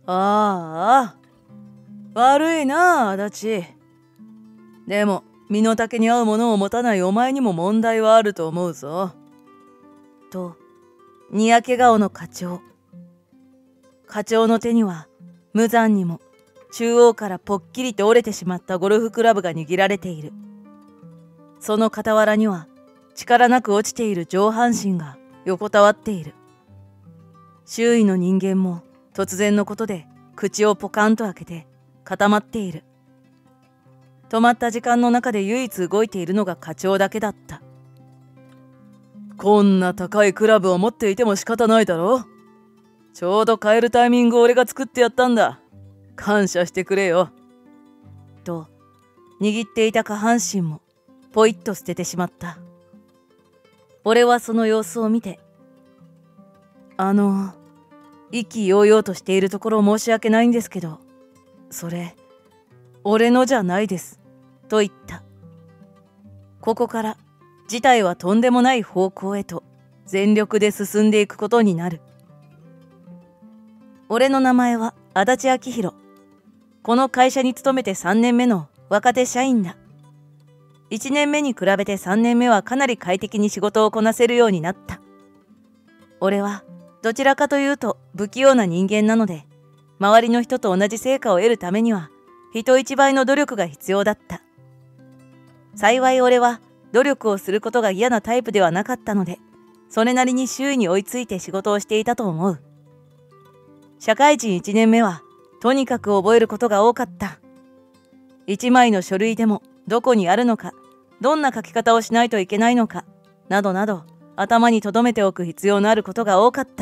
ああ、悪いな、足立。でも、身の丈に合うものを持たないお前にも問題はあると思うぞ。と、にやけ顔の課長。課長の手には、無残にも、中央からぽっきりと折れてしまったゴルフクラブが握られている。その傍らには、力なく落ちている上半身が横たわっている。周囲の人間も突然のことで口をポカンと開けて固まっている。止まった時間の中で唯一動いているのが課長だけだった。こんな高いクラブを持っていても仕方ないだろ。ちょうど買えるタイミングを俺が作ってやったんだ。感謝してくれよ。と、握っていた下半身もポイッと捨ててしまった。俺はその様子を見て、意気揚々としているところ申し訳ないんですけど、それ、俺のじゃないです、と言った。ここから、事態はとんでもない方向へと、全力で進んでいくことになる。俺の名前は足立昭弘。この会社に勤めて3年目の若手社員だ。1年目に比べて3年目はかなり快適に仕事をこなせるようになった。俺は、どちらかというと不器用な人間なので、周りの人と同じ成果を得るためには、人一倍の努力が必要だった。幸い俺は努力をすることが嫌なタイプではなかったので、それなりに周囲に追いついて仕事をしていたと思う。社会人1年目は、とにかく覚えることが多かった。1枚の書類でもどこにあるのか、どんな書き方をしないといけないのか、などなど、頭に留めておく必要のあることが多かった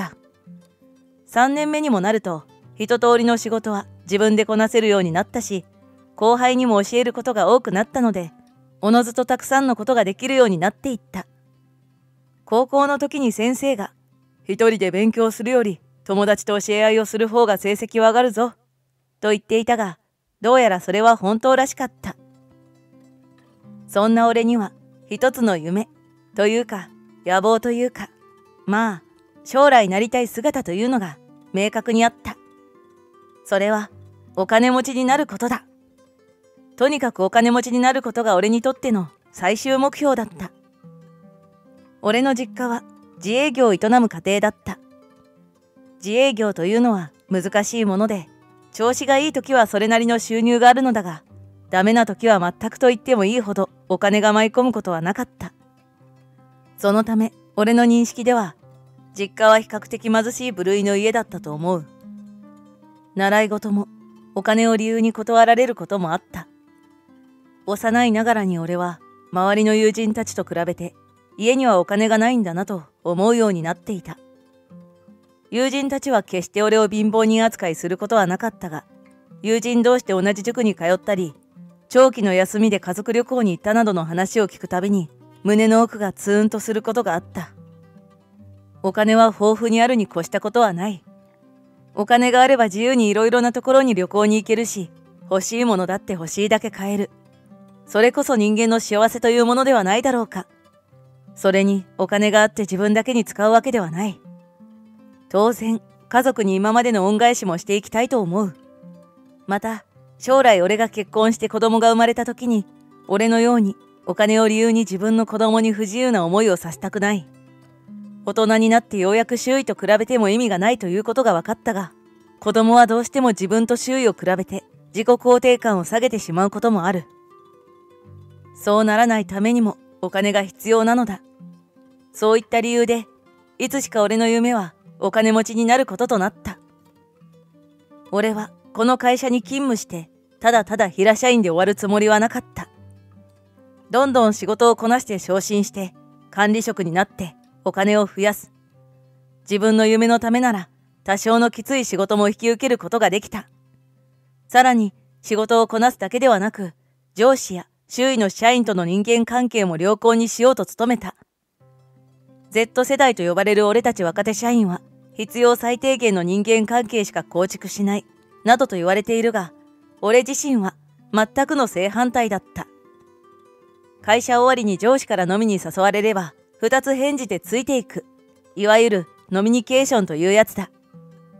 。3年目にもなると、一通りの仕事は自分でこなせるようになったし、後輩にも教えることが多くなったので、おのずとたくさんのことができるようになっていった。高校の時に先生が、一人で勉強するより友達と教え合いをする方が成績は上がるぞ、と言っていたが、どうやらそれは本当らしかった。そんな俺には、一つの夢、というか、野望というか、まあ、将来なりたい姿というのが明確にあった。それは、お金持ちになることだ。とにかくお金持ちになることが俺にとっての最終目標だった。俺の実家は自営業を営む家庭だった。自営業というのは難しいもので、調子がいい時はそれなりの収入があるのだが、ダメな時は全くと言ってもいいほどお金が舞い込むことはなかった。そのため、俺の認識では、実家は比較的貧しい部類の家だったと思う。習い事も、お金を理由に断られることもあった。幼いながらに俺は、周りの友人たちと比べて、家にはお金がないんだなと思うようになっていた。友人たちは決して俺を貧乏人扱いすることはなかったが、友人同士で同じ塾に通ったり、長期の休みで家族旅行に行ったなどの話を聞くたびに、胸の奥がツーンとすることがあった。お金は豊富にあるに越したことはない。お金があれば自由にいろいろなところに旅行に行けるし、欲しいものだって欲しいだけ買える。それこそ人間の幸せというものではないだろうか。それにお金があって自分だけに使うわけではない。当然、家族に今までの恩返しもしていきたいと思う。また、将来俺が結婚して子供が生まれた時に、俺のようにお金を理由に自分の子供に不自由な思いをさせたくない。大人になってようやく周囲と比べても意味がないということが分かったが、子供はどうしても自分と周囲を比べて自己肯定感を下げてしまうこともある。そうならないためにもお金が必要なのだ。そういった理由で、いつしか俺の夢はお金持ちになることとなった。俺はこの会社に勤務して、ただただ平社員で終わるつもりはなかった。どんどん仕事をこなして昇進して、管理職になってお金を増やす。自分の夢のためなら、多少のきつい仕事も引き受けることができた。さらに、仕事をこなすだけではなく、上司や周囲の社員との人間関係も良好にしようと努めた。Z 世代と呼ばれる俺たち若手社員は、必要最低限の人間関係しか構築しない、などと言われているが、俺自身は全くの正反対だった。会社終わりに上司から飲みに誘われれば、二つ返事でついていく。いわゆるノミニケーションというやつだ。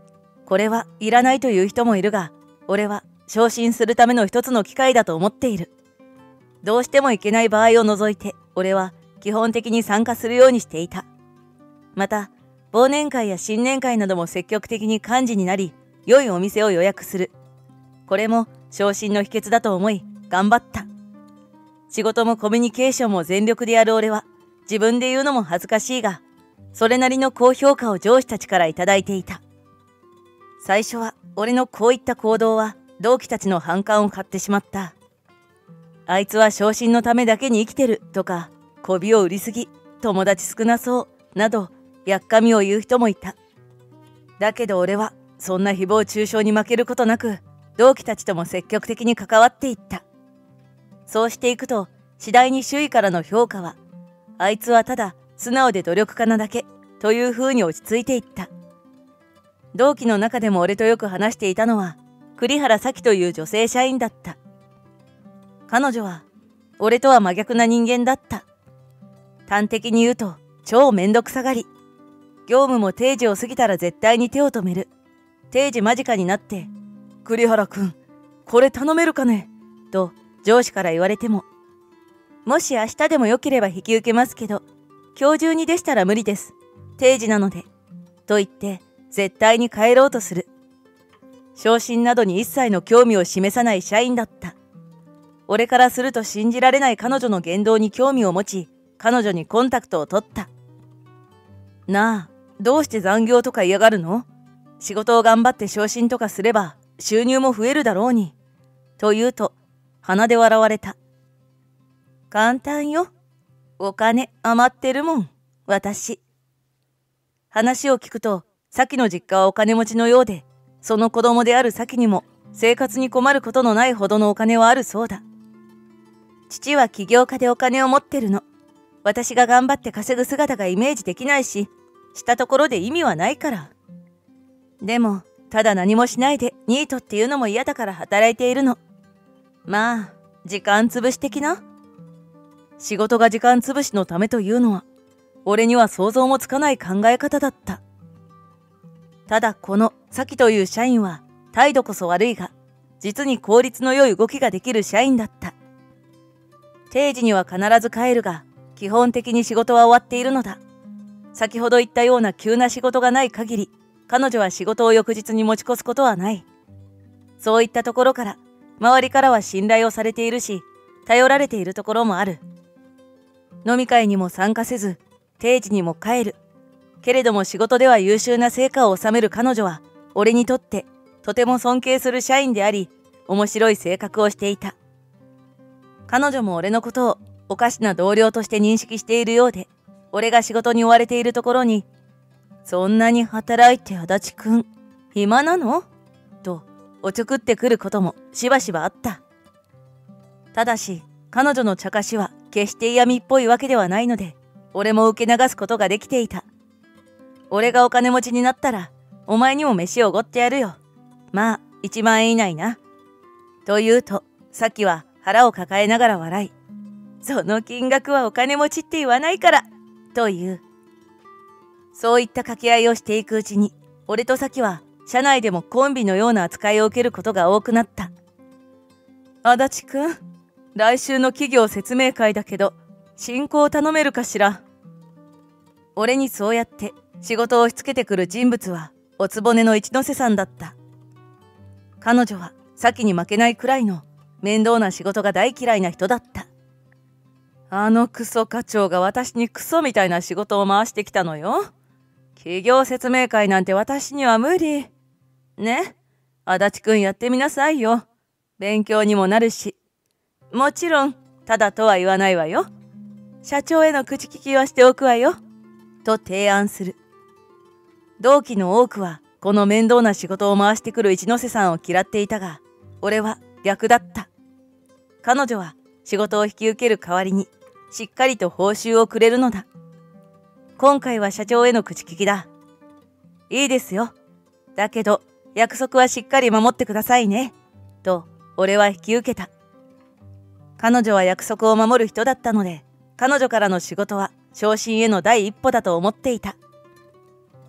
これはいらないという人もいるが、俺は昇進するための一つの機会だと思っている。どうしてもいけない場合を除いて、俺は基本的に参加するようにしていた。また、忘年会や新年会なども積極的に幹事になり、良いお店を予約する。これも昇進の秘訣だと思い、頑張った。仕事もコミュニケーションも全力でやる俺は、自分で言うのも恥ずかしいが、それなりの高評価を上司たちからいただいていた。最初は俺のこういった行動は同期たちの反感を買ってしまった。あいつは昇進のためだけに生きてるとか、媚びを売りすぎ、友達少なそうなど、やっかみを言う人もいた。だけど俺はそんな誹謗中傷に負けることなく、同期たちとも積極的に関わっていった。そうしていくと、次第に周囲からの評価は、あいつはただ素直で努力家なだけという風に落ち着いていった。同期の中でも俺とよく話していたのは、栗原咲という女性社員だった。彼女は、俺とは真逆な人間だった。端的に言うと、超めんどくさがり。業務も定時を過ぎたら絶対に手を止める。定時間近になって、栗原くん、これ頼めるかねと上司から言われても、もし明日でもよければ引き受けますけど、今日中にでしたら無理です。定時なので。と言って、絶対に帰ろうとする。昇進などに一切の興味を示さない社員だった。俺からすると信じられない彼女の言動に興味を持ち、彼女にコンタクトを取った。なあ、どうして残業とか嫌がるの？仕事を頑張って昇進とかすれば収入も増えるだろうに。と言うと、鼻で笑われた。簡単よ。お金余ってるもん、私。話を聞くと、サキの実家はお金持ちのようで、その子供であるサキにも生活に困ることのないほどのお金はあるそうだ。父は起業家でお金を持ってるの。私が頑張って稼ぐ姿がイメージできないし、したところで意味はないから。でも、ただ何もしないでニートっていうのも嫌だから働いているの。まあ、時間潰し的な。仕事が時間潰しのためというのは、俺には想像もつかない考え方だった。ただこのサキという社員は態度こそ悪いが、実に効率の良い動きができる社員だった。定時には必ず帰るが、基本的に仕事は終わっているのだ。先ほど言ったような急な仕事がない限り、彼女は仕事を翌日に持ち越すことはない。そういったところから、周りからは信頼をされているし、頼られているところもある。飲み会にも参加せず、定時にも帰る。けれども仕事では優秀な成果を収める彼女は、俺にとってとても尊敬する社員であり、面白い性格をしていた。彼女も俺のことをおかしな同僚として認識しているようで、俺が仕事に追われているところに、そんなに働いて足立くん、暇なの？と、おちょくってくることもしばしばあった。ただし、彼女の茶化しは決して嫌味っぽいわけではないので、俺も受け流すことができていた。俺がお金持ちになったら、お前にも飯をおごってやるよ。まあ、1万円以内な。と言うと、さっきは腹を抱えながら笑い、その金額はお金持ちって言わないから、と言う。そういった掛け合いをしていくうちに、俺とサキは社内でもコンビのような扱いを受けることが多くなった。足立くん、来週の企業説明会だけど、進行頼めるかしら。俺にそうやって仕事を押し付けてくる人物は、おつぼねの一ノ瀬さんだった。彼女はサキに負けないくらいの面倒な仕事が大嫌いな人だった。あのクソ課長が私にクソみたいな仕事を回してきたのよ。企業説明会なんて私には無理。ね、足立くんやってみなさいよ。勉強にもなるし。もちろん、ただとは言わないわよ。社長への口利きはしておくわよ。と提案する。同期の多くは、この面倒な仕事を回してくる一ノ瀬さんを嫌っていたが、俺は逆だった。彼女は仕事を引き受ける代わりに、しっかりと報酬をくれるのだ。今回は社長への口利きだ。いいですよ。だけど、約束はしっかり守ってくださいね。と、俺は引き受けた。彼女は約束を守る人だったので、彼女からの仕事は昇進への第一歩だと思っていた。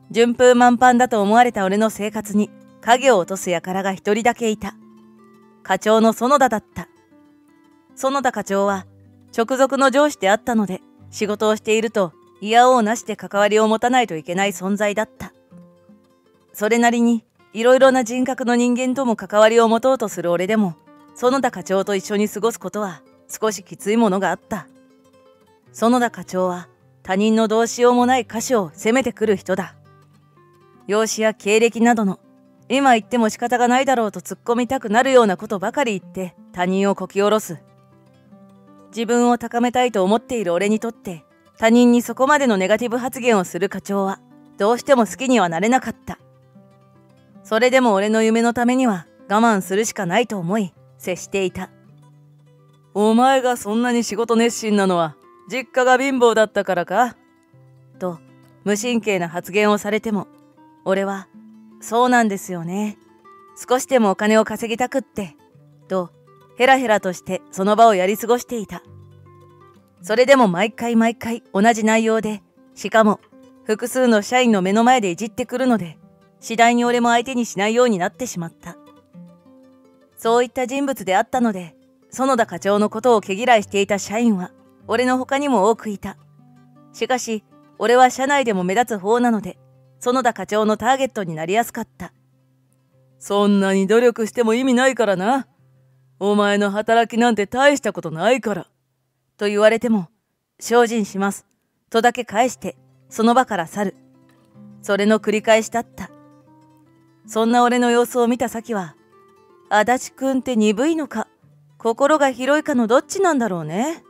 順風満帆だと思われた俺の生活に影を落とす輩が一人だけいた。課長の園田だった。園田課長は直属の上司であったので、仕事をしていると嫌おうなしで関わりを持たないといけない存在だった。それなりにいろいろな人格の人間とも関わりを持とうとする俺でも、園田課長と一緒に過ごすことは少しきついものがあった。園田課長は他人のどうしようもない箇所を責めてくる人だ。容姿や経歴などの今言っても仕方がないだろうと突っ込みたくなるようなことばかり言って他人をこき下ろす。自分を高めたいと思っている俺にとって他人にそこまでのネガティブ発言をする課長はどうしても好きにはなれなかった。それでも俺の夢のためには我慢するしかないと思い接していた。お前がそんなに仕事熱心なのは実家が貧乏だったからかと無神経な発言をされても、俺はそうなんですよね。少しでもお金を稼ぎたくって、とヘラヘラとしてその場をやり過ごしていた。それでも毎回同じ内容で、しかも複数の社員の目の前でいじってくるので、次第に俺も相手にしないようになってしまった。そういった人物であったので、園田課長のことを毛嫌いしていた社員は俺の他にも多くいた。しかし俺は社内でも目立つ方なので、園田課長のターゲットになりやすかった。そんなに努力しても意味ないからな。お前の働きなんて大したことないから。と言われても、精進します。とだけ返して、その場から去る。それの繰り返しだった。そんな俺の様子を見た先は、足立くんって鈍いのか、心が広いかのどっちなんだろうね。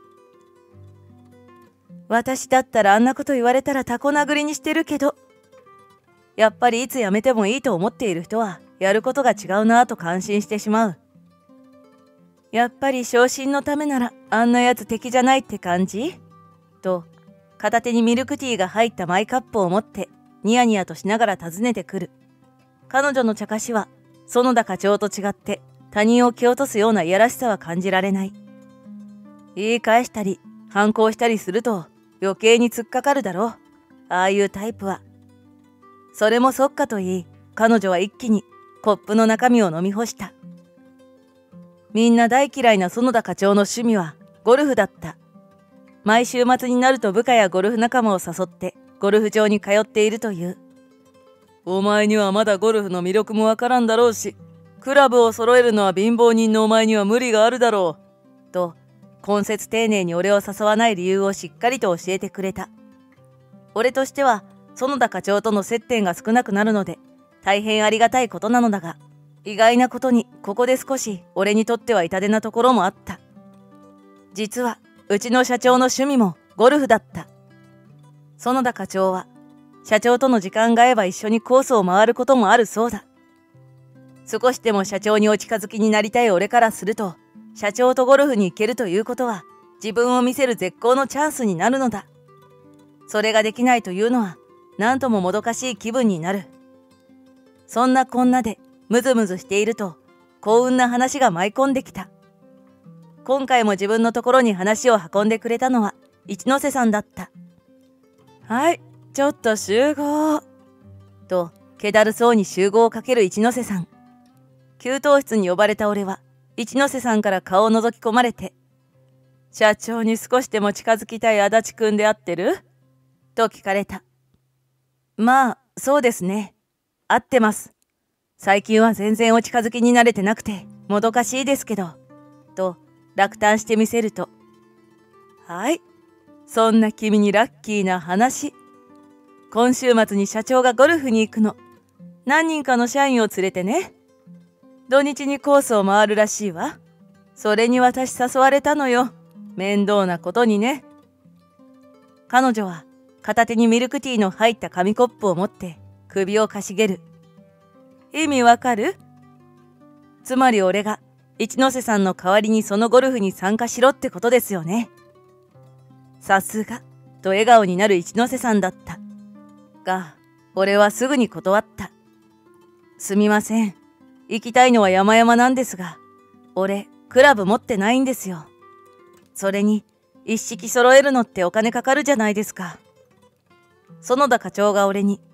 私だったらあんなこと言われたらタコ殴りにしてるけど、やっぱりいつ辞めてもいいと思っている人はやることが違うなぁと感心してしまう。やっぱり昇進のためならあんなやつ敵じゃないって感じと、片手にミルクティーが入ったマイカップを持ってニヤニヤとしながら訪ねてくる。彼女の茶化しは園田課長と違って他人を蹴落とすようないやらしさは感じられない。言い返したり反抗したりすると余計に突っかかるだろう。ああいうタイプは。それもそっかと言い、彼女は一気にコップの中身を飲み干した。みんな大嫌いな園田課長の趣味はゴルフだった。毎週末になると部下やゴルフ仲間を誘ってゴルフ場に通っているという。お前にはまだゴルフの魅力もわからんだろうし、クラブを揃えるのは貧乏人のお前には無理があるだろう。と、懇切丁寧に俺を誘わない理由をしっかりと教えてくれた。俺としては、園田課長との接点が少なくなるので、大変ありがたいことなのだが、意外なことにここで少し俺にとっては痛手なところもあった。実は、うちの社長の趣味もゴルフだった。園田課長は、社長との時間が合えば一緒にコースを回ることもあるそうだ。少しでも社長にお近づきになりたい俺からすると、社長とゴルフに行けるということは、自分を見せる絶好のチャンスになるのだ。それができないというのは、なんとももどかしい気分になる。そんなこんなでムズムズしていると幸運な話が舞い込んできた。今回も自分のところに話を運んでくれたのは一ノ瀬さんだった。はい、ちょっと集合。と気だるそうに集合をかける一ノ瀬さん。給湯室に呼ばれた俺は一ノ瀬さんから顔を覗き込まれて、社長に少しでも近づきたい足立くんで合ってる？と聞かれた。まあ、そうですね。合ってます。最近は全然お近づきに慣れてなくて、もどかしいですけど。と、落胆してみせると。はい。そんな君にラッキーな話。今週末に社長がゴルフに行くの。何人かの社員を連れてね。土日にコースを回るらしいわ。それに私誘われたのよ。面倒なことにね。彼女は、片手にミルクティーの入った紙コップを持って首をかしげる。意味わかる？つまり俺が一ノ瀬さんの代わりにそのゴルフに参加しろってことですよね。さすがと笑顔になる一ノ瀬さんだった。が、俺はすぐに断った。すみません。行きたいのは山々なんですが、俺、クラブ持ってないんですよ。それに、一式揃えるのってお金かかるじゃないですか。園田課長が俺に、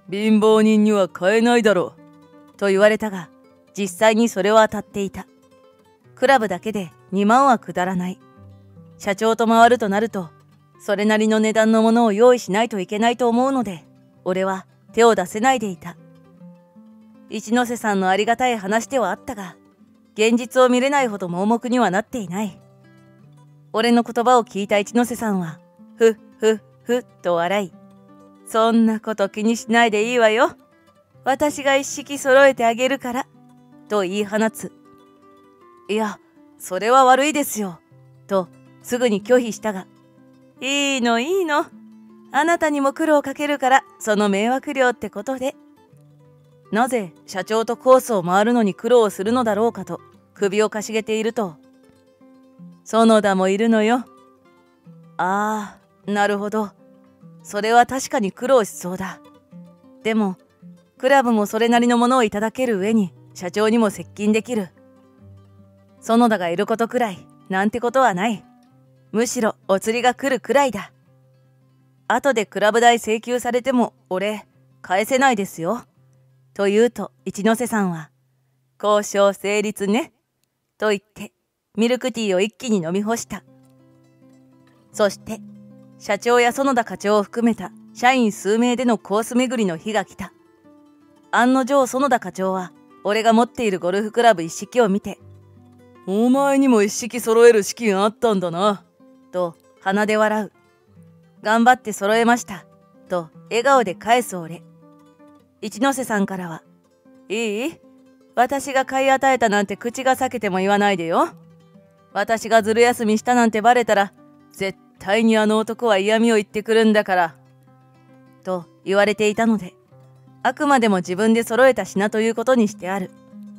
貧乏人には買えないだろう。と言われたが、実際にそれは当たっていた。クラブだけで2万はくだらない。社長と回るとなると、それなりの値段のものを用意しないといけないと思うので、俺は手を出せないでいた。一ノ瀬さんのありがたい話ではあったが、現実を見れないほど盲目にはなっていない。俺の言葉を聞いた一ノ瀬さんは、ふっふっふっと笑い、そんなこと気にしないでいいわよ。私が一式揃えてあげるから、と言い放つ。いや、それは悪いですよ、とすぐに拒否したが、いいのいいの。あなたにも苦労かけるから、その迷惑料ってことで。なぜ社長とコースを回るのに苦労をするのだろうかと首をかしげていると、園田もいるのよ。ああ、なるほど。それは確かに苦労しそうだ。でも、クラブもそれなりのものをいただける上に、社長にも接近できる。園田がいることくらい、なんてことはない。むしろお釣りが来るくらいだ。後でクラブ代請求されても、俺、返せないですよ。と言うと、一ノ瀬さんは、交渉成立ね。と言って、ミルクティーを一気に飲み干した。そして、社長や園田課長を含めた社員数名でのコース巡りの日が来た。案の定園田課長は、俺が持っているゴルフクラブ一式を見て、お前にも一式揃える資金あったんだな。と鼻で笑う。頑張って揃えました。と笑顔で返す俺。一ノ瀬さんからは、いい？私が買い与えたなんて口が裂けても言わないでよ。私がずる休みしたなんてバレたら、絶対にあの男は嫌味を言ってくるんだから。と言われていたので、あくまでも自分で揃えた品ということにしてある。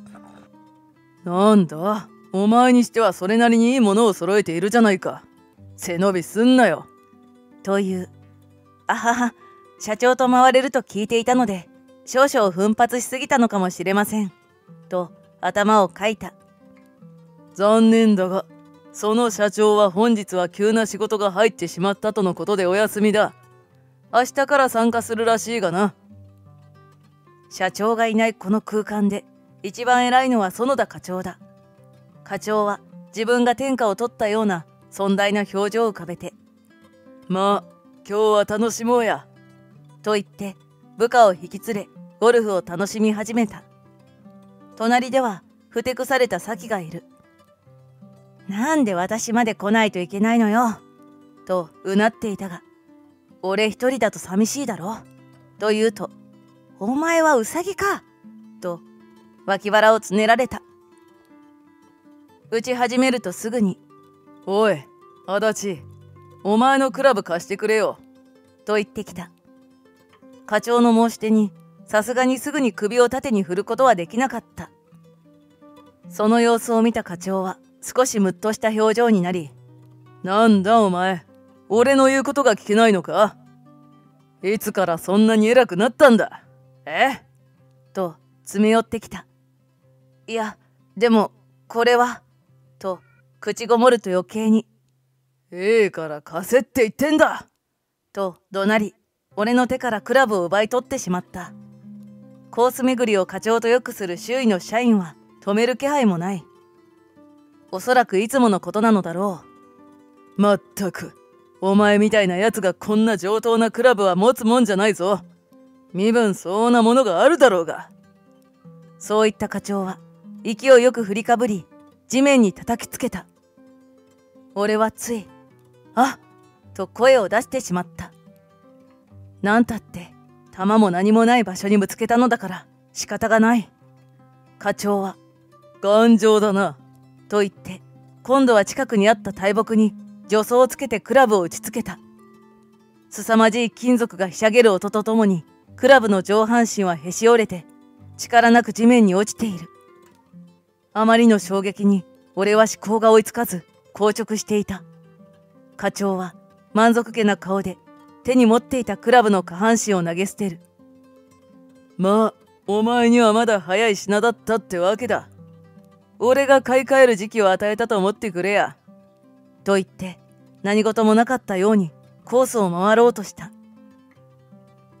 なんだ、お前にしてはそれなりにいいものを揃えているじゃないか。背伸びすんなよ。という。あはは、社長と回れると聞いていたので、少々奮発しすぎたのかもしれません。と頭をかいた。残念だが、その社長は本日は急な仕事が入ってしまったとのことでお休みだ。明日から参加するらしいがな。社長がいないこの空間で、一番偉いのは園田課長だ。課長は自分が天下を取ったような尊大な表情を浮かべて、まあ、今日は楽しもうや。と言って、部下を引き連れ、ゴルフを楽しみ始めた。隣では、ふてくされたサキがいる。なんで私まで来ないといけないのよ。とうなっていたが、俺一人だと寂しいだろ。と言うと、お前はウサギか。と、脇腹をつねられた。打ち始めるとすぐに、おい、足立、お前のクラブ貸してくれよ。と言ってきた。課長の申し出に、さすがにすぐに首を縦に振ることはできなかった。その様子を見た課長は少しムッとした表情になり、なんだお前、俺の言うことが聞けないのか？いつからそんなに偉くなったんだ？と詰め寄ってきた。いや、でも、これは、と口ごもると余計に、から貸せって言ってんだと怒鳴り、俺の手からクラブを奪い取ってしまった。コース巡りを課長とよくする周囲の社員は止める気配もない。おそらくいつものことなのだろう。まったく、お前みたいなやつがこんな上等なクラブは持つもんじゃないぞ。身分相応なものがあるだろうが。そう言った課長は勢いよく振りかぶり、地面に叩きつけた。俺はつい、あっと声を出してしまった。なんたって、弾も何もない場所にぶつけたのだから仕方がない。課長は、頑丈だな、と言って、今度は近くにあった大木に助走をつけてクラブを打ちつけた。凄まじい金属がひしゃげる音とともに、クラブの上半身はへし折れて、力なく地面に落ちている。あまりの衝撃に、俺は思考が追いつかず、硬直していた。課長は、満足げな顔で、手に持っていたクラブの下半身を投げ捨てる。まあ、お前にはまだ早い品だったってわけだ。俺が買い替える時期を与えたと思ってくれや。と言って、何事もなかったようにコースを回ろうとした。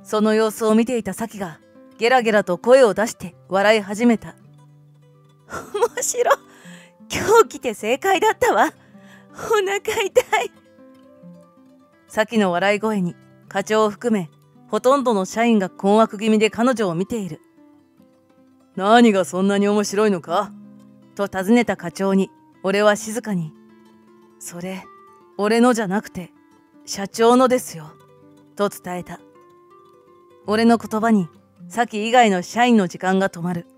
その様子を見ていたサキがゲラゲラと声を出して笑い始めた。面白い。今日来て正解だったわ。お腹痛い。サキの笑い声に課長を含めほとんどの社員が困惑気味で彼女を見ている。何がそんなに面白いのかと尋ねた課長に俺は静かに、それ俺のじゃなくて社長のですよと伝えた。俺の言葉にサキ以外の社員の時間が止まる。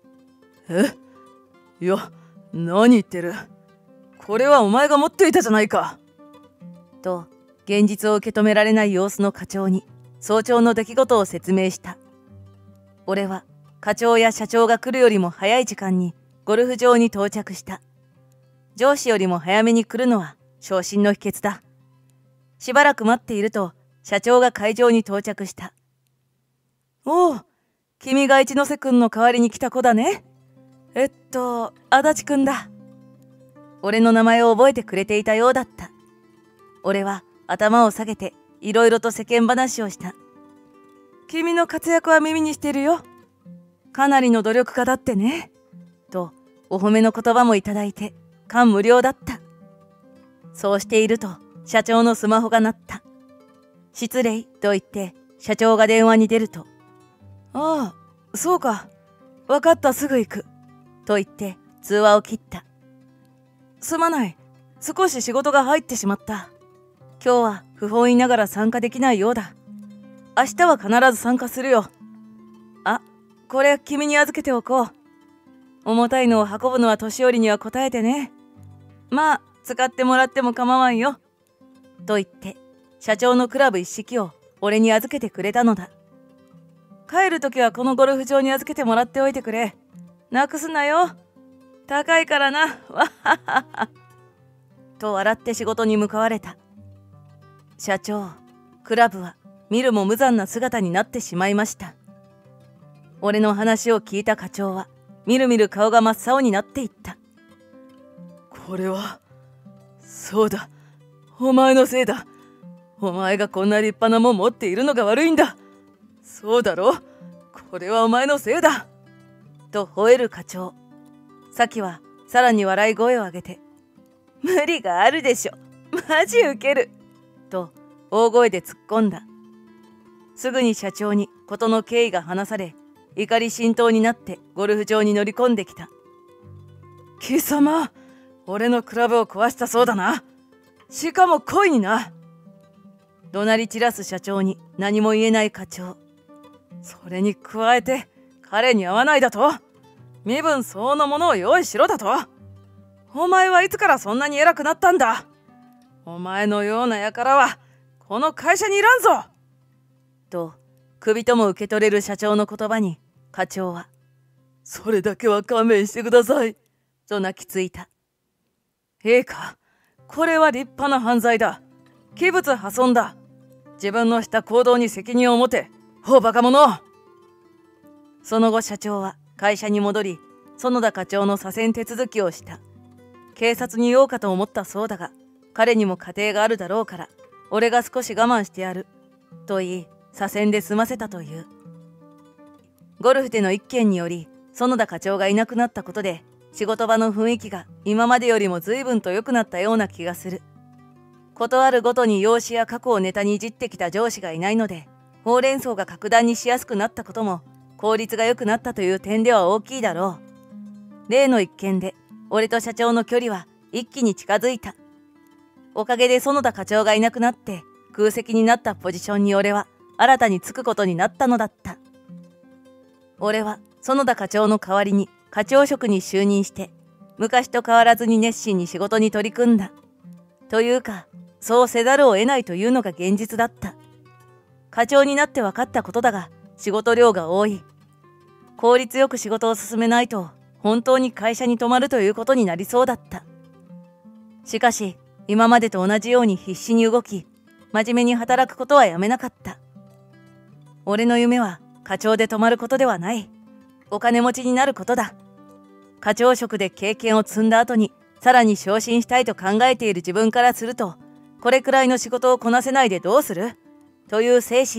いや、何言ってる。これはお前が持っていたじゃないか。と現実を受け止められない様子の課長に早朝の出来事を説明した。俺は課長や社長が来るよりも早い時間にゴルフ場に到着した。上司よりも早めに来るのは昇進の秘訣だ。しばらく待っていると社長が会場に到着した。おう、君が一ノ瀬くんの代わりに来た子だね。足立くんだ。俺の名前を覚えてくれていたようだった。俺は頭を下げていろいろと世間話をした。君の活躍は耳にしてるよ。かなりの努力家だってね。とお褒めの言葉もいただいて感無量だった。そうしていると社長のスマホが鳴った。失礼と言って社長が電話に出ると、ああ、そうか。わかった、すぐ行く。と言って通話を切った。すまない。少し仕事が入ってしまった。今日は不本意ながら参加できないようだ。明日は必ず参加するよ。あ、これ君に預けておこう。重たいのを運ぶのは年寄りには答えてね。まあ、使ってもらっても構わんよ。と言って、社長のクラブ一式を俺に預けてくれたのだ。帰るときはこのゴルフ場に預けてもらっておいてくれ。なくすなよ。高いからな。わははは。と笑って仕事に向かわれた。社長、クラブは見るも無残な姿になってしまいました。俺の話を聞いた課長はみるみる顔が真っ青になっていった。これは、そうだ、お前のせいだ。お前がこんな立派なもん持っているのが悪いんだ。そうだろ、これはお前のせいだ。と吠える課長。サキはさらに笑い声を上げて、無理があるでしょ。マジウケる。と大声で突っ込んだ。すぐに社長に事の経緯が話され、怒り心頭になってゴルフ場に乗り込んできた。貴様、俺のクラブを壊したそうだな。しかも故意にな。怒鳴り散らす社長に何も言えない課長。それに加えて彼に会わないだと、身分相応のものを用意しろだと。お前はいつからそんなに偉くなったんだ。お前のような輩はこの会社にいらんぞ。と首とも受け取れる社長の言葉に課長は、それだけは勘弁してくださいと泣きついた。陛下、これは立派な犯罪だ。器物破損だ。自分のした行動に責任を持て、ほうバカ者。その後社長は会社に戻り、園田課長の左遷手続きをした。警察に言おうかと思ったそうだが、彼にも家庭があるだろうから、俺が少し我慢してやると言い、左遷で済ませたという。ゴルフでの一件により園田課長がいなくなったことで、仕事場の雰囲気が今までよりも随分と良くなったような気がする。ことあるごとに容姿や過去をネタにいじってきた上司がいないので、ほうれん草が格段にしやすくなったことも効率が良くなったという点では大きいだろう。例の一件で俺と社長の距離は一気に近づいた。おかげで園田課長がいなくなって空席になったポジションに俺は新たに就くことになったのだった。俺は園田課長の代わりに課長職に就任して、昔と変わらずに熱心に仕事に取り組んだ。というか、そうせざるを得ないというのが現実だった。課長になって分かったことだが、仕事量が多い。効率よく仕事を進めないと、本当に会社に泊まるということになりそうだった。しかし、今までと同じように必死に動き、真面目に働くことはやめなかった。俺の夢は課長で泊まることではない。お金持ちになることだ。課長職で経験を積んだ後にさらに昇進したいと考えている自分からすると、これくらいの仕事をこなせないでどうするという精神で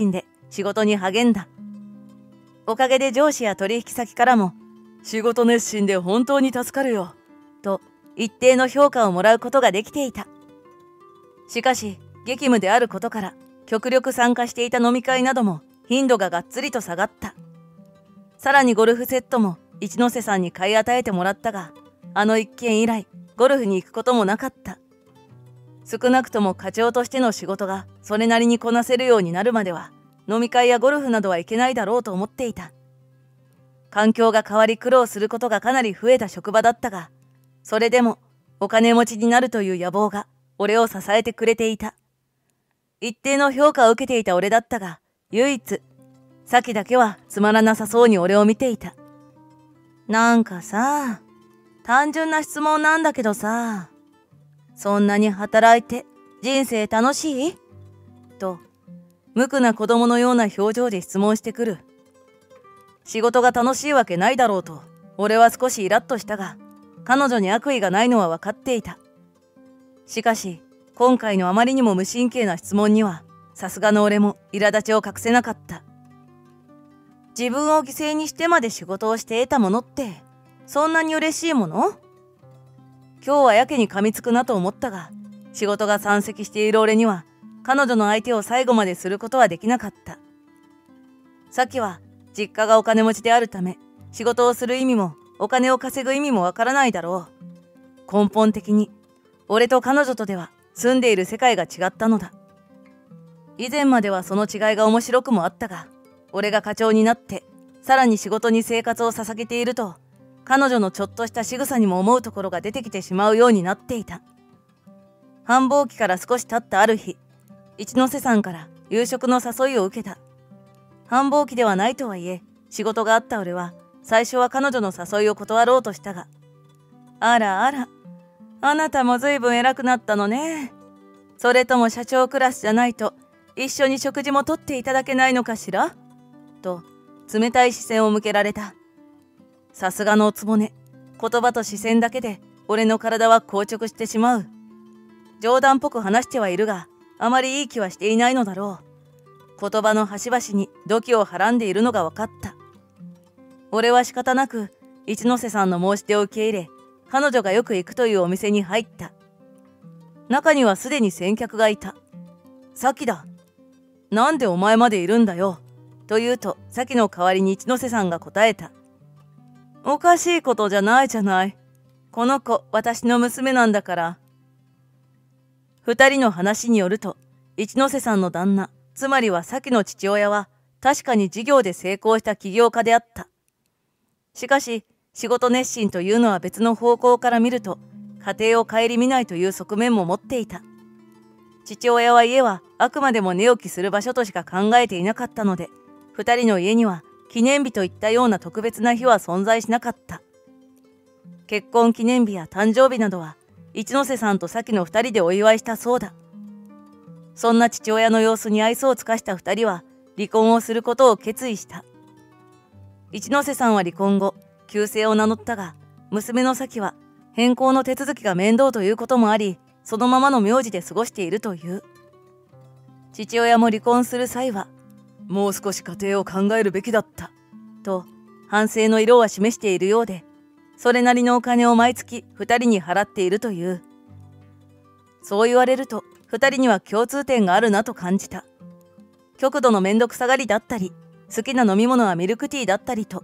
仕事に励んだ。おかげで上司や取引先からも、仕事熱心で本当に助かるよ、と一定の評価をもらうことができていた。しかし、激務であることから、極力参加していた飲み会なども頻度ががっつりと下がった。さらにゴルフセットも一ノ瀬さんに買い与えてもらったが、あの一件以来、ゴルフに行くこともなかった。少なくとも課長としての仕事がそれなりにこなせるようになるまでは、飲み会やゴルフなどはいけないだろうと思っていた。環境が変わり苦労することがかなり増えた職場だったが、それでもお金持ちになるという野望が俺を支えてくれていた。一定の評価を受けていた俺だったが、唯一、サキだけはつまらなさそうに俺を見ていた。なんかさ、単純な質問なんだけどさ、そんなに働いて人生楽しい？と、無垢な子供のような表情で質問してくる。仕事が楽しいわけないだろうと、俺は少しイラッとしたが、彼女に悪意がないのは分かっていた。しかし、今回のあまりにも無神経な質問には、さすがの俺も苛立ちを隠せなかった。自分を犠牲にしてまで仕事をして得たものって、そんなに嬉しいもの？今日はやけに噛みつくなと思ったが、仕事が山積している俺には、彼女の相手を最後まですることはできなかった。さっきは、実家がお金持ちであるため、仕事をする意味も、お金を稼ぐ意味もわからないだろう。根本的に、俺と彼女とでは、住んでいる世界が違ったのだ。以前まではその違いが面白くもあったが、俺が課長になって、さらに仕事に生活を捧げていると、彼女のちょっとした仕草にも思うところが出てきてしまうようになっていた。繁忙期から少し経ったある日、一ノ瀬さんから夕食の誘いを受けた。繁忙期ではないとはいえ、仕事があった俺は、最初は彼女の誘いを断ろうとしたが、あらあら、あなたもずいぶん偉くなったのね。それとも社長クラスじゃないと、一緒に食事もとっていただけないのかしら？と、冷たい視線を向けられた。さすがのおつぼね。言葉と視線だけで、俺の体は硬直してしまう。冗談っぽく話してはいるが、あまりいい気はしていないのだろう。言葉の端々に土器をはらんでいるのが分かった。俺は仕方なく、一ノ瀬さんの申し出を受け入れ、彼女がよく行くというお店に入った。中にはすでに先客がいた。さきだ。なんでお前までいるんだよ。と言うと、さきの代わりに一ノ瀬さんが答えた。おかしいことじゃないじゃない。この子、私の娘なんだから。二人の話によると、一ノ瀬さんの旦那、つまりはさきの父親は、確かに事業で成功した起業家であった。しかし、仕事熱心というのは別の方向から見ると、家庭を顧みないという側面も持っていた。父親は家はあくまでも寝起きする場所としか考えていなかったので、二人の家には記念日といったような特別な日は存在しなかった。結婚記念日や誕生日などは、一ノ瀬さんとさきの二人でお祝いしたそうだ。そんな父親の様子に愛想を尽かした二人は、離婚をすることを決意した。一ノ瀬さんは離婚後、旧姓を名乗ったが、娘のさきは変更の手続きが面倒ということもあり、そのままの名字で過ごしているという。父親も離婚する際は、もう少し家庭を考えるべきだった、と反省の色は示しているようで、それなりのお金を毎月二人に払っているという。そう言われると、二人には共通点があるなと感じた。極度のめんどくさがりだったり、好きな飲み物はミルクティーだったりと。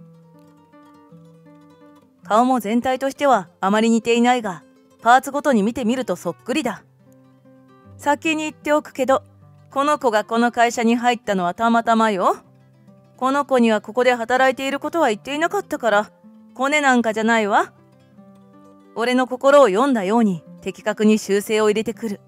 顔も全体としてはあまり似ていないが、パーツごとに見てみるとそっくりだ。先に言っておくけど、この子がこの会社に入ったのはたまたまよ。この子にはここで働いていることは言っていなかったから、コネなんかじゃないわ。俺の心を読んだように的確に修正を入れてくる。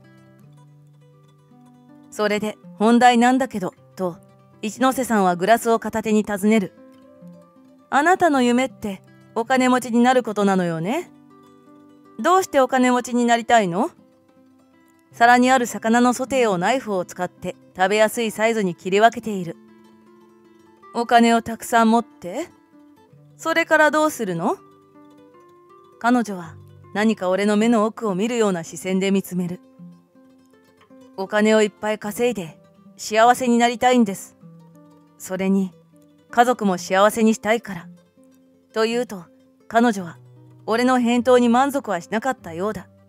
それで本題なんだけど、と一ノ瀬さんはグラスを片手に尋ねる。あなたの夢ってお金持ちになることなのよね。どうしてお金持ちになりたいの？皿にある魚のソテーをナイフを使って食べやすいサイズに切り分けている。お金をたくさん持って？それからどうするの？彼女は何か俺の目の奥を見るような視線で見つめる。お金をいっぱい稼いで幸せになりたいんです。 それに家族も幸せにしたいから。と言うと、彼女は俺の返答に満足はしなかったようだ。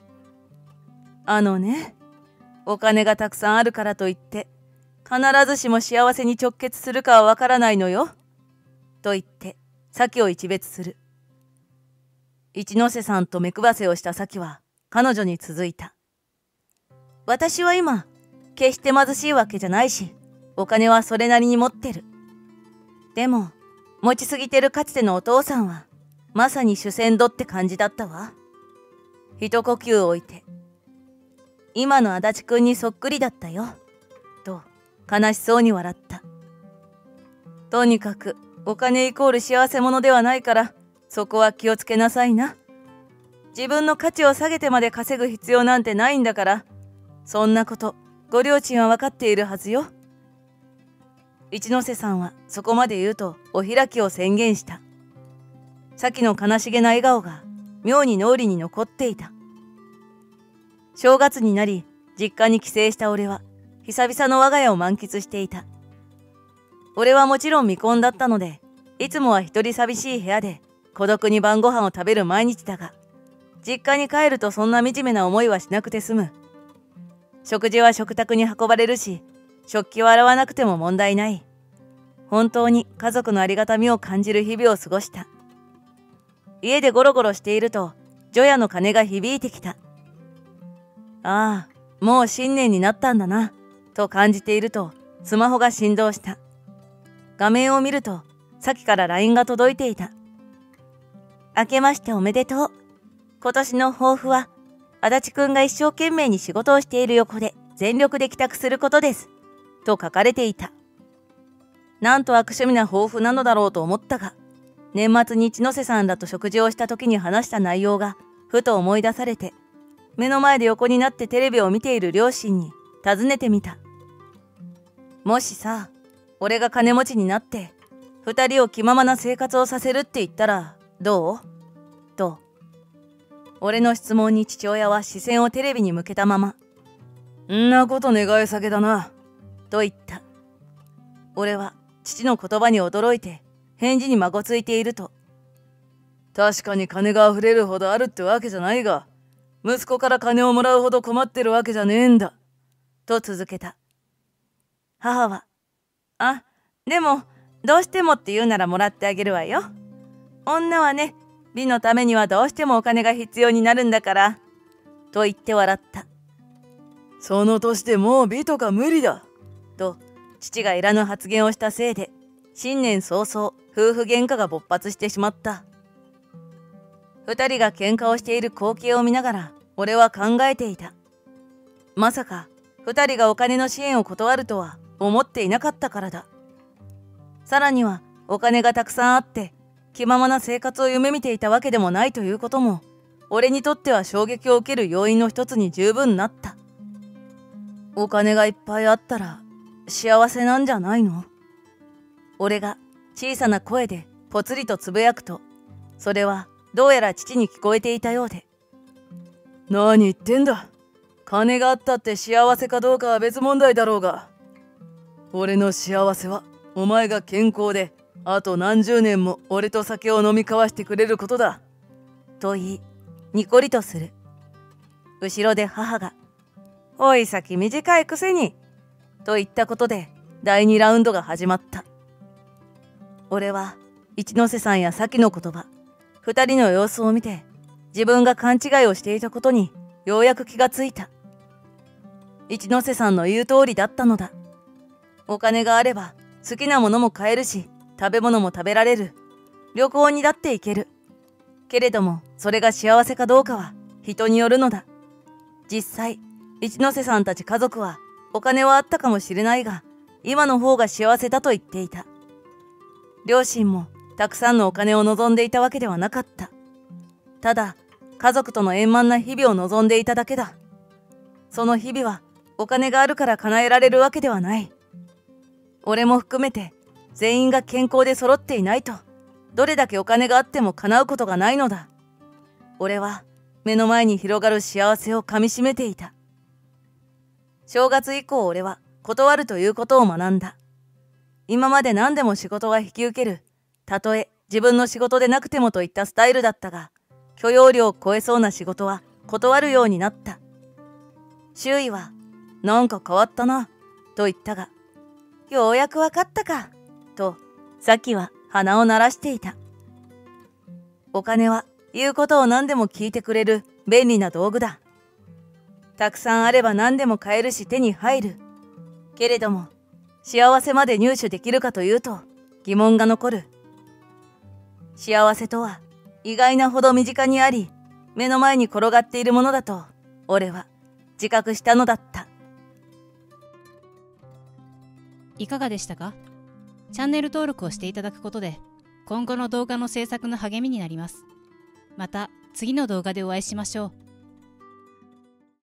お金がたくさんあるからといって、必ずしも幸せに直結するかはわからないのよ。と言って、サキを一別する。一ノ瀬さんと目配せをしたサキは、彼女に続いた。私は今、決して貧しいわけじゃないし、お金はそれなりに持ってる。でも、持ちすぎてるかつてのお父さんは、まさに主戦度って感じだったわ。一呼吸置いて、今の足立くんにそっくりだったよ。と、悲しそうに笑った。とにかく、お金イコール幸せ者ではないから、そこは気をつけなさいな。自分の価値を下げてまで稼ぐ必要なんてないんだから、そんなこと、ご両親は分かっているはずよ。一ノ瀬さんはそこまで言うとお開きを宣言した。さきの悲しげな笑顔が妙に脳裏に残っていた。正月になり実家に帰省した俺は久々の我が家を満喫していた。俺はもちろん未婚だったので、いつもは一人寂しい部屋で孤独に晩ご飯を食べる毎日だが、実家に帰るとそんな惨めな思いはしなくて済む。食事は食卓に運ばれるし、食器を洗わなくても問題ない。本当に家族のありがたみを感じる日々を過ごした。家でゴロゴロしていると、除夜の鐘が響いてきた。ああ、もう新年になったんだな、と感じていると、スマホが振動した。画面を見ると、さっきから LINE が届いていた。明けましておめでとう。今年の抱負は、足立くんが一生懸命に仕事をしている横で全力で帰宅することです。と書かれていた。なんと悪趣味な抱負なのだろうと思ったが、年末に一ノ瀬さんらと食事をした時に話した内容がふと思い出されて、目の前で横になってテレビを見ている両親に尋ねてみた。もしさ、俺が金持ちになって、二人を気ままな生活をさせるって言ったらどう？と。俺の質問に父親は視線をテレビに向けたまま、んなこと願い下げだな、と言った。俺は父の言葉に驚いて返事にまごついていると、確かに金が溢れるほどあるってわけじゃないが、息子から金をもらうほど困ってるわけじゃねえんだ、と続けた。母は、でも、どうしてもって言うならもらってあげるわよ。女はね、美のためにはどうしてもお金が必要になるんだから、と言って笑った。その年でもう美とか無理だ、と父がいらぬ発言をしたせいで、新年早々夫婦喧嘩が勃発してしまった。二人が喧嘩をしている光景を見ながら俺は考えていた。まさか二人がお金の支援を断るとは思っていなかったからだ。さらにはお金がたくさんあって気ままな生活を夢見ていたわけでもないということも、俺にとっては衝撃を受ける要因の一つに十分なった。お金がいっぱいあったら幸せなんじゃないの？俺が小さな声でぽつりとつぶやくと、それはどうやら父に聞こえていたようで、何言ってんだ。金があったって幸せかどうかは別問題だろうが、俺の幸せはお前が健康であと何十年も俺と酒を飲み交わしてくれることだ、と言いニコリとする。後ろで母が、おい先短いくせに、と言ったことで第2ラウンドが始まった。俺は一ノ瀬さんや咲の言葉、二人の様子を見て自分が勘違いをしていたことにようやく気がついた。一ノ瀬さんの言う通りだったのだ。お金があれば好きなものも買えるし、食べ物も食べられる。旅行にだって行ける。けれどもそれが幸せかどうかは人によるのだ。実際一ノ瀬さんたち家族はお金はあったかもしれないが、今の方が幸せだと言っていた。両親もたくさんのお金を望んでいたわけではなかった。ただ家族との円満な日々を望んでいただけだ。その日々はお金があるから叶えられるわけではない。俺も含めて全員が健康で揃っていないと、どれだけお金があっても叶うことがないのだ。俺は目の前に広がる幸せをかみしめていた。正月以降俺は断るということを学んだ。 今まで何でも仕事は引き受ける。たとえ自分の仕事でなくてもといったスタイルだったが、許容量を超えそうな仕事は断るようになった。周囲は、なんか変わったな、と言ったが、ようやくわかったか、と、さっきは鼻を鳴らしていた。お金は言うことを何でも聞いてくれる便利な道具だ。たくさんあれば何でも買えるし手に入る。けれども、幸せまで入手できるかというと疑問が残る。幸せとは意外なほど身近にあり、目の前に転がっているものだと俺は自覚したのだった。 いかがでしたか？チャンネル登録をしていただくことで今後の動画の制作の励みになります。また次の動画でお会いしましょう。